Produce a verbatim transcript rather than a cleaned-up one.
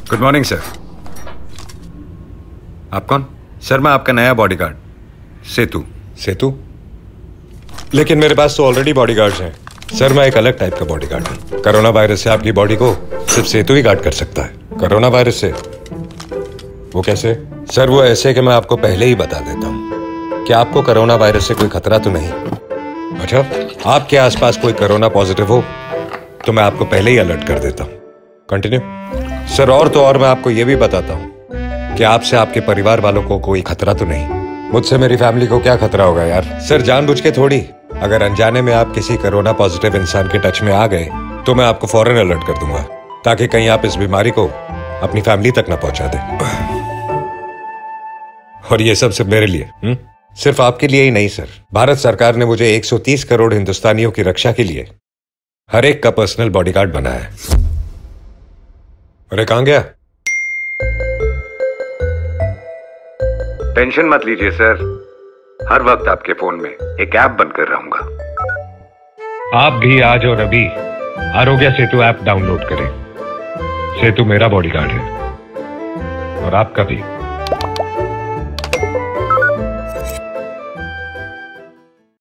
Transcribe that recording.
Good morning sir. आप कौन? Sir मैं आपका नया बॉडीगार्ड सेतु। सेतु? लेकिन मेरे पास तो ऑलरेडी बॉडीगार्ड्स हैं। सर मैं एक अलग टाइप का बॉडीगार्ड हूँ। कोरोना वायरस से आपकी बॉडी को सिर्फ सेतु ही गार्ड कर सकता है। कोरोना वायरस से? वो कैसे? सर वो ऐसे कि मैं आपको पहले ही बता देता हूँ कि आपको कोरोना वायरस से कोई खतरा तो नहीं। अच्छा, आपके आसपास कोई कोरोना पॉजिटिव हो तो मैं आपको पहले ही अलर्ट कर देता हूँ। कंटिन्यू। सर और तो और मैं आपको ये भी बताता हूँ कि आपसे आपके परिवार वालों को कोई खतरा तो नहीं। मुझसे मेरी फैमिली को क्या खतरा होगा यार? सर जानबूझ के थोड़ी। अगर अनजाने में आप किसी कोरोना पॉजिटिव इंसान के टच में आ गए तो मैं आपको फौरन अलर्ट कर दूंगा ताकि कहीं आप इस बीमारी को अपनी फैमिली तक ना पहुंचा दें। और ये सब सिर्फ मेरे लिए, हुँ? सिर्फ आपके लिए ही नहीं सर। भारत सरकार ने मुझे एक सौ तीस करोड़ हिंदुस्तानियों की रक्षा के लिए हर एक का पर्सनल बॉडीगार्ड बनाया है। अरे कहां गया? टेंशन मत लीजिए सर, हर वक्त आपके फोन में एक ऐप बनकर रहूंगा। आप भी आज और अभी आरोग्य सेतु ऐप डाउनलोड करें। सेतु मेरा बॉडीगार्ड है और आपका भी।